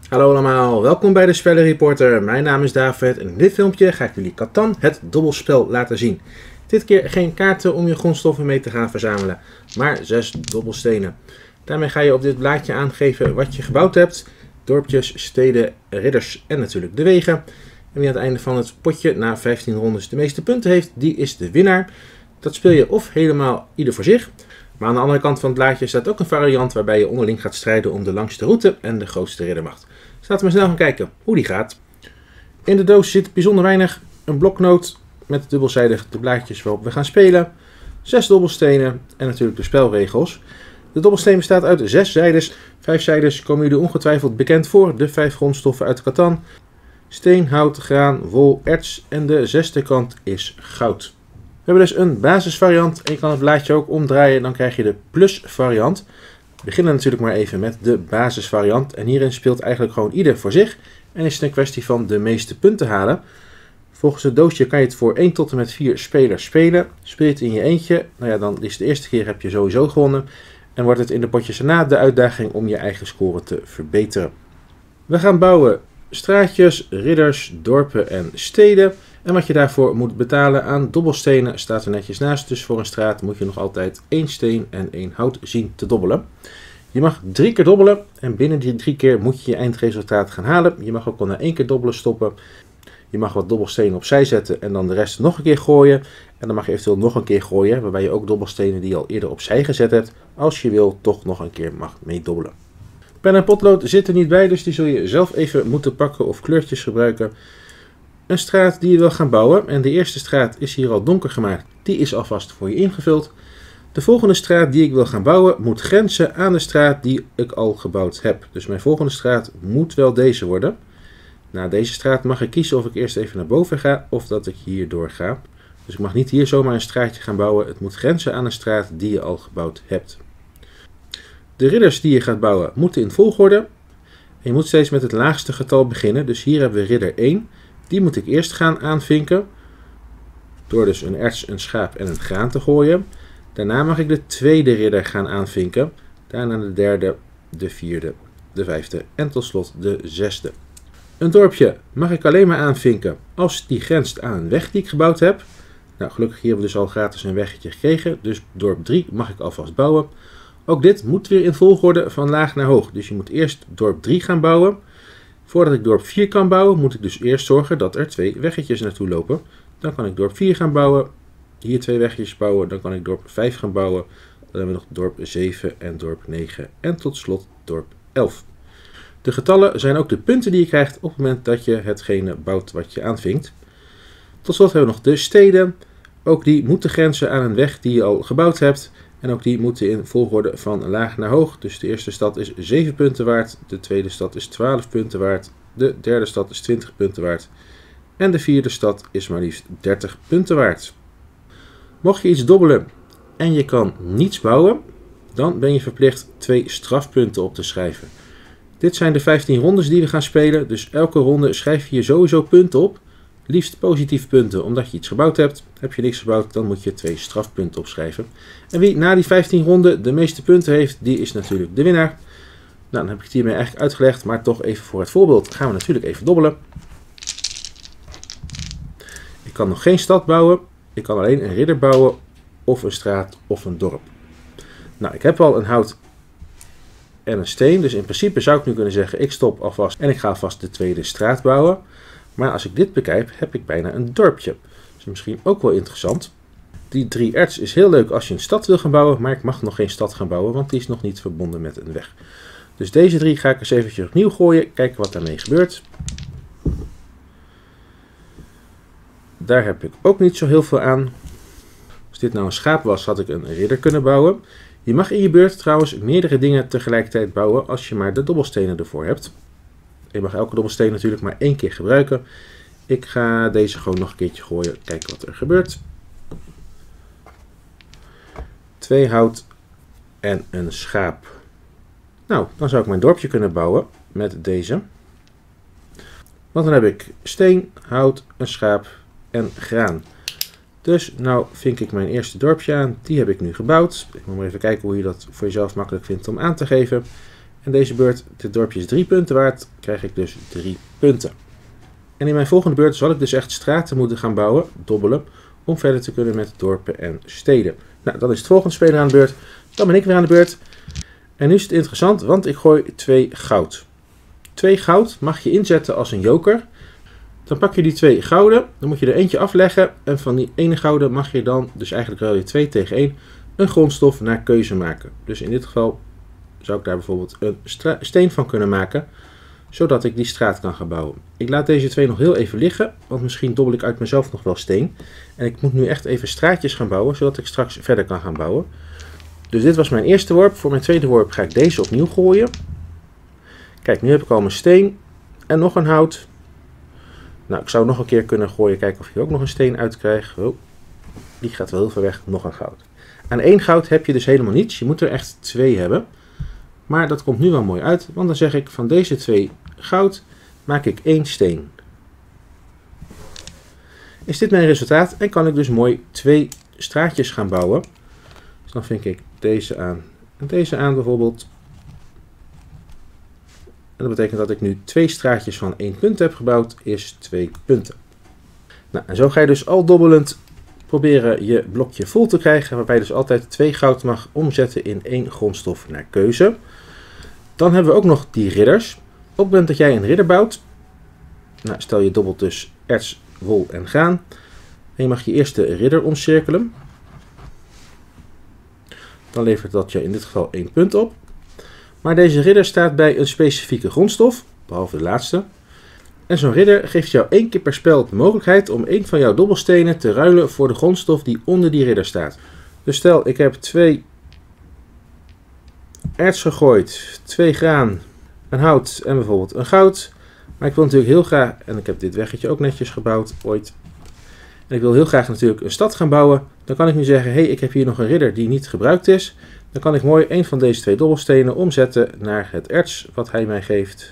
Hallo allemaal, welkom bij de Spellenreporter. Mijn naam is David en in dit filmpje ga ik jullie Catan, het dobbelspel, laten zien. Dit keer geen kaarten om je grondstoffen mee te gaan verzamelen, maar 6 dobbelstenen. Daarmee ga je op dit blaadje aangeven wat je gebouwd hebt. Dorpjes, steden, ridders en natuurlijk de wegen. En wie aan het einde van het potje na 15 rondes de meeste punten heeft, die is de winnaar. Dat speel je of helemaal ieder voor zich. Maar aan de andere kant van het blaadje staat ook een variant waarbij je onderling gaat strijden om de langste route en de grootste riddermacht. Dus laten we snel gaan kijken hoe die gaat. In de doos zit bijzonder weinig. Een bloknoot met dubbelzijdig de blaadjes waarop we gaan spelen. 6 dobbelstenen en natuurlijk de spelregels. De dobbelsteen bestaat uit 6 zijdes. 5 zijdes komen jullie ongetwijfeld bekend voor. De 5 grondstoffen uit Catan. Steen, hout, graan, wol, erts en de 6e kant is goud. We hebben dus een basisvariant en je kan het blaadje ook omdraaien, dan krijg je de plusvariant. We beginnen natuurlijk maar even met de basisvariant en hierin speelt eigenlijk gewoon ieder voor zich en is het een kwestie van de meeste punten halen. Volgens het doosje kan je het voor 1 tot en met 4 spelers spelen. Speel je het in je eentje, nou ja, dan is de eerste keer heb je sowieso gewonnen en wordt het in de potjes erna de uitdaging om je eigen score te verbeteren. We gaan bouwen straatjes, ridders, dorpen en steden. En wat je daarvoor moet betalen aan dobbelstenen staat er netjes naast. Dus voor een straat moet je nog altijd 1 steen en 1 hout zien te dobbelen. Je mag 3 keer dobbelen en binnen die 3 keer moet je je eindresultaat gaan halen. Je mag ook al na 1 keer dobbelen stoppen. Je mag wat dobbelstenen opzij zetten en dan de rest nog een keer gooien. En dan mag je eventueel nog een keer gooien, waarbij je ook dobbelstenen die je al eerder opzij gezet hebt, als je wil, toch nog een keer mag meedobbelen. Pen en potlood zit er niet bij, dus die zul je zelf even moeten pakken of kleurtjes gebruiken. Een straat die je wil gaan bouwen en de eerste straat is hier al donker gemaakt, die is alvast voor je ingevuld. De volgende straat die ik wil gaan bouwen moet grenzen aan de straat die ik al gebouwd heb. Dus mijn volgende straat moet wel deze worden. Na deze straat mag ik kiezen of ik eerst even naar boven ga of dat ik hierdoor ga. Dus ik mag niet hier zomaar een straatje gaan bouwen, het moet grenzen aan een straat die je al gebouwd hebt. De ridders die je gaat bouwen moeten in volgorde. En je moet steeds met het laagste getal beginnen, dus hier hebben we ridder 1. Die moet ik eerst gaan aanvinken, door dus een erts, een schaap en een graan te gooien. Daarna mag ik de tweede ridder gaan aanvinken, daarna de derde, de vierde, de vijfde en tot slot de zesde. Een dorpje mag ik alleen maar aanvinken als die grenst aan een weg die ik gebouwd heb. Nou, gelukkig hier hebben we dus al gratis een weggetje gekregen, dus dorp 3 mag ik alvast bouwen. Ook dit moet weer in volgorde van laag naar hoog, dus je moet eerst dorp 3 gaan bouwen. Voordat ik dorp 4 kan bouwen, moet ik dus eerst zorgen dat er 2 weggetjes naartoe lopen. Dan kan ik dorp 4 gaan bouwen, hier 2 weggetjes bouwen, dan kan ik dorp 5 gaan bouwen. Dan hebben we nog dorp 7 en dorp 9 en tot slot dorp 11. De getallen zijn ook de punten die je krijgt op het moment dat je hetgene bouwt wat je aanvinkt. Tot slot hebben we nog de steden. Ook die moeten grenzen aan een weg die je al gebouwd hebt. En ook die moeten in volgorde van laag naar hoog. Dus de eerste stad is 7 punten waard. De tweede stad is 12 punten waard. De derde stad is 20 punten waard. En de vierde stad is maar liefst 30 punten waard. Mocht je iets dobbelen en je kan niets bouwen, dan ben je verplicht 2 strafpunten op te schrijven. Dit zijn de 15 rondes die we gaan spelen. Dus elke ronde schrijf je sowieso punten op. Liefst positieve punten, omdat je iets gebouwd hebt. Heb je niks gebouwd, dan moet je 2 strafpunten opschrijven. En wie na die 15 ronden de meeste punten heeft, die is natuurlijk de winnaar. Nou, dan heb ik het hiermee eigenlijk uitgelegd, maar toch even voor het voorbeeld gaan we natuurlijk even dobbelen. Ik kan nog geen stad bouwen. Ik kan alleen een ridder bouwen, of een straat, of een dorp. Nou, ik heb al een hout en een steen, dus in principe zou ik nu kunnen zeggen, ik stop alvast en ik ga alvast de tweede straat bouwen. Maar als ik dit bekijk, heb ik bijna een dorpje. Dat is misschien ook wel interessant. Die 3 erts is heel leuk als je een stad wil gaan bouwen, maar ik mag nog geen stad gaan bouwen, want die is nog niet verbonden met een weg. Dus deze 3 ga ik eens eventjes opnieuw gooien, kijken wat daarmee gebeurt. Daar heb ik ook niet zo heel veel aan. Als dit nou een schaap was, had ik een ridder kunnen bouwen. Je mag in je beurt trouwens meerdere dingen tegelijkertijd bouwen als je maar de dobbelstenen ervoor hebt. Je mag elke dobbelsteen natuurlijk maar 1 keer gebruiken. Ik ga deze gewoon nog een keertje gooien, kijken wat er gebeurt. 2 hout en een schaap. Nou, dan zou ik mijn dorpje kunnen bouwen met deze. Want dan heb ik steen, hout, een schaap en graan. Dus nou vink ik mijn eerste dorpje aan. Die heb ik nu gebouwd. Ik moet maar even kijken hoe je dat voor jezelf makkelijk vindt om aan te geven. En deze beurt, dit dorpje is 3 punten waard, krijg ik dus 3 punten. En in mijn volgende beurt zal ik dus echt straten moeten gaan bouwen, dobbelen, om verder te kunnen met dorpen en steden. Nou, dan is het volgende speler aan de beurt. Dan ben ik weer aan de beurt. En nu is het interessant, want ik gooi 2 goud. 2 goud mag je inzetten als een joker. Dan pak je die 2 gouden, dan moet je er eentje afleggen. En van die ene gouden mag je dan, dus eigenlijk ruil je 2 tegen 1, een grondstof naar keuze maken. Dus in dit geval zou ik daar bijvoorbeeld een steen van kunnen maken, zodat ik die straat kan gaan bouwen. Ik laat deze 2 nog heel even liggen, want misschien dobbel ik uit mezelf nog wel steen. En ik moet nu echt even straatjes gaan bouwen, zodat ik straks verder kan gaan bouwen. Dus dit was mijn eerste worp. Voor mijn tweede worp ga ik deze opnieuw gooien. Kijk, nu heb ik al mijn steen en nog een hout. Nou, ik zou nog een keer kunnen gooien, kijken of je ook nog een steen uitkrijgt. Oh, die gaat wel heel ver weg, nog een goud. Aan 1 goud heb je dus helemaal niets, je moet er echt 2 hebben. Maar dat komt nu wel mooi uit, want dan zeg ik van deze 2 goud maak ik 1 steen. Is dit mijn resultaat en kan ik dus mooi 2 straatjes gaan bouwen. Dus dan vink ik deze aan en deze aan bijvoorbeeld. En dat betekent dat ik nu 2 straatjes van 1 punt heb gebouwd, is 2 punten. Nou, en zo ga je dus al dobbelend proberen je blokje vol te krijgen, waarbij je dus altijd 2 goud mag omzetten in 1 grondstof naar keuze. Dan hebben we ook nog die ridders. Op het moment dat jij een ridder bouwt, nou, stel je dobbelt dus erts, wol en graan. En je mag je eerste ridder omcirkelen. Dan levert dat je in dit geval 1 punt op. Maar deze ridder staat bij een specifieke grondstof, behalve de laatste. En zo'n ridder geeft jou 1 keer per spel de mogelijkheid om 1 van jouw dobbelstenen te ruilen voor de grondstof die onder die ridder staat. Dus stel ik heb 2 erts gegooid, 2 graan, een hout en bijvoorbeeld een goud. Maar ik wil natuurlijk heel graag, en ik heb dit weggetje ook netjes gebouwd ooit. En ik wil heel graag natuurlijk een stad gaan bouwen. Dan kan ik nu zeggen, hey, ik heb hier nog een ridder die niet gebruikt is. Dan kan ik mooi 1 van deze 2 dobbelstenen omzetten naar het erts wat hij mij geeft.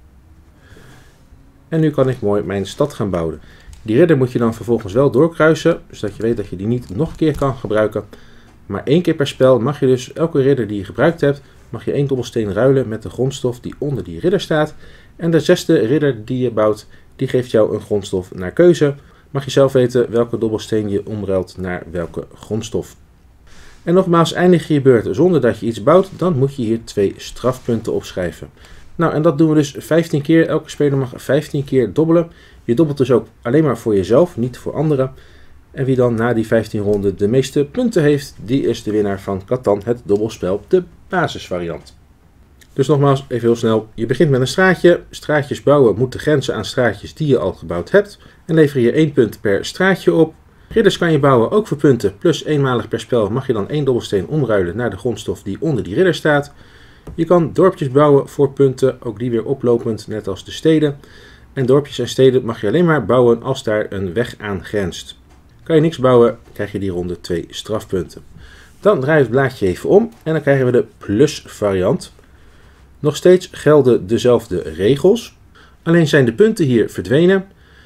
En nu kan ik mooi mijn stad gaan bouwen. Die ridder moet je dan vervolgens wel doorkruisen, zodat je weet dat je die niet nog een keer kan gebruiken. Maar 1 keer per spel mag je dus elke ridder die je gebruikt hebt, mag je 1 dobbelsteen ruilen met de grondstof die onder die ridder staat. En de 6e ridder die je bouwt, die geeft jou een grondstof naar keuze. Mag je zelf weten welke dobbelsteen je omruilt naar welke grondstof. En nogmaals, eindig je je beurt zonder dat je iets bouwt, dan moet je hier 2 strafpunten opschrijven. Nou, en dat doen we dus 15 keer. Elke speler mag 15 keer dobbelen. Je dobbelt dus ook alleen maar voor jezelf, niet voor anderen. En wie dan na die 15 ronden de meeste punten heeft, die is de winnaar van Catan, het dobbelspel, de basisvariant. Dus nogmaals, even heel snel. Je begint met een straatje. Straatjes bouwen moeten grenzen aan straatjes die je al gebouwd hebt. En lever je 1 punt per straatje op. Ridders kan je bouwen ook voor punten, plus eenmalig per spel mag je dan 1 dobbelsteen omruilen naar de grondstof die onder die ridder staat. Je kan dorpjes bouwen voor punten, ook die weer oplopend, net als de steden. En dorpjes en steden mag je alleen maar bouwen als daar een weg aan grenst. Kan je niks bouwen, krijg je die ronde 2 strafpunten. Dan draai je het blaadje even om en dan krijgen we de plus variant. Nog steeds gelden dezelfde regels, alleen zijn de punten hier verdwenen.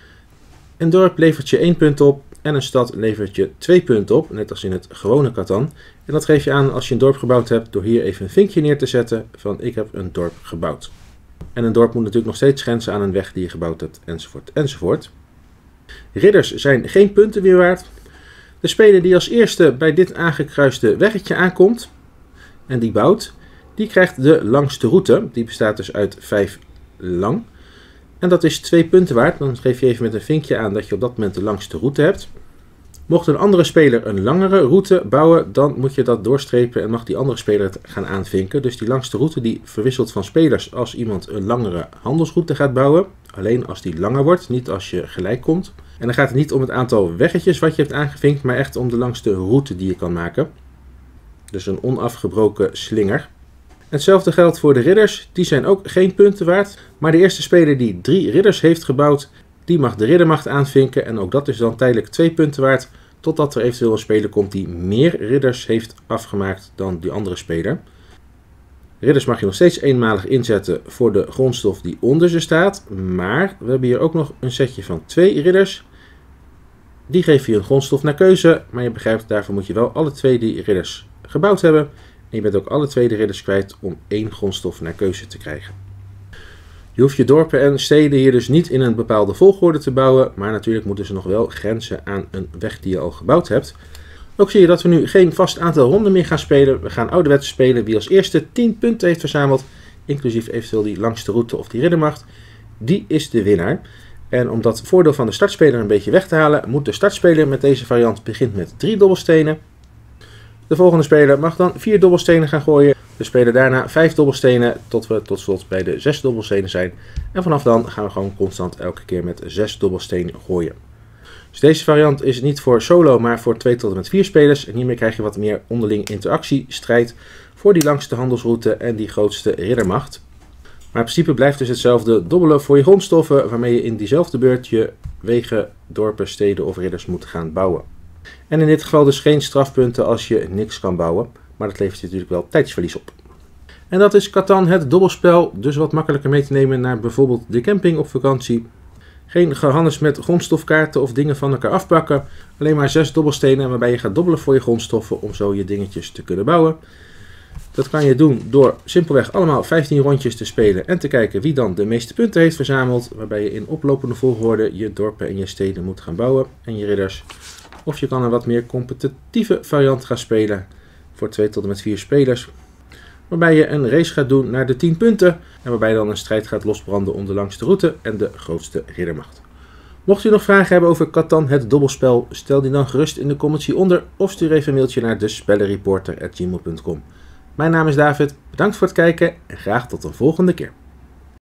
Een dorp levert je 1 punt op en een stad levert je 2 punten op, net als in het gewone Catan. En dat geef je aan als je een dorp gebouwd hebt door hier even een vinkje neer te zetten van ik heb een dorp gebouwd. En een dorp moet natuurlijk nog steeds grenzen aan een weg die je gebouwd hebt, enzovoort, enzovoort. Ridders zijn geen punten meer waard. De speler die als eerste bij dit aangekruiste weggetje aankomt en die bouwt, die krijgt de langste route. Die bestaat dus uit 5 lang. En dat is 2 punten waard. Dan geef je even met een vinkje aan dat je op dat moment de langste route hebt. Mocht een andere speler een langere route bouwen, dan moet je dat doorstrepen en mag die andere speler het gaan aanvinken. Dus die langste route die verwisselt van spelers als iemand een langere handelsroute gaat bouwen. Alleen als die langer wordt, niet als je gelijk komt. En dan gaat het niet om het aantal weggetjes wat je hebt aangevinkt, maar echt om de langste route die je kan maken. Dus een onafgebroken slinger. Hetzelfde geldt voor de ridders, die zijn ook geen punten waard. Maar de eerste speler die 3 ridders heeft gebouwd, die mag de riddermacht aanvinken. En ook dat is dan tijdelijk 2 punten waard, totdat er eventueel een speler komt die meer ridders heeft afgemaakt dan die andere speler. Ridders mag je nog steeds eenmalig inzetten voor de grondstof die onder ze staat. Maar we hebben hier ook nog een setje van 2 ridders. Die geven je een grondstof naar keuze, maar je begrijpt, daarvoor moet je wel alle 2 die ridders gebouwd hebben. En je bent ook alle tweede ridders kwijt om 1 grondstof naar keuze te krijgen. Je hoeft je dorpen en steden hier dus niet in een bepaalde volgorde te bouwen, maar natuurlijk moeten ze nog wel grenzen aan een weg die je al gebouwd hebt. Ook zie je dat we nu geen vast aantal ronden meer gaan spelen. We gaan ouderwets spelen. Wie als eerste 10 punten heeft verzameld, inclusief eventueel die langste route of die riddermacht, die is de winnaar. En om dat voordeel van de startspeler een beetje weg te halen, moet de startspeler met deze variant beginnen met 3 dobbelstenen. De volgende speler mag dan 4 dobbelstenen gaan gooien. We spelen daarna 5 dobbelstenen tot we tot slot bij de 6 dobbelstenen zijn. En vanaf dan gaan we gewoon constant elke keer met 6 dobbelstenen gooien. Dus deze variant is niet voor solo, maar voor 2 tot en met 4 spelers. En hiermee krijg je wat meer onderling interactie, strijd voor die langste handelsroute en die grootste riddermacht. Maar in principe blijft dus hetzelfde: dobbelen voor je grondstoffen, waarmee je in diezelfde beurt je wegen, dorpen, steden of ridders moet gaan bouwen. En in dit geval dus geen strafpunten als je niks kan bouwen, maar dat levert je natuurlijk wel tijdsverlies op. En dat is Catan, het dobbelspel, dus wat makkelijker mee te nemen naar bijvoorbeeld de camping op vakantie. Geen gehannes met grondstofkaarten of dingen van elkaar afpakken, alleen maar 6 dobbelstenen waarbij je gaat dobbelen voor je grondstoffen om zo je dingetjes te kunnen bouwen. Dat kan je doen door simpelweg allemaal 15 rondjes te spelen en te kijken wie dan de meeste punten heeft verzameld, waarbij je in oplopende volgorde je dorpen en je steden moet gaan bouwen en je ridders. Of je kan een wat meer competitieve variant gaan spelen voor 2 tot en met 4 spelers, waarbij je een race gaat doen naar de 10 punten en waarbij dan een strijd gaat losbranden om de langste route en de grootste riddermacht. Mocht u nog vragen hebben over Catan, het dobbelspel, stel die dan gerust in de comments hieronder of stuur even een mailtje naar despellenreporter@gmail.com. Mijn naam is David, bedankt voor het kijken en graag tot een volgende keer.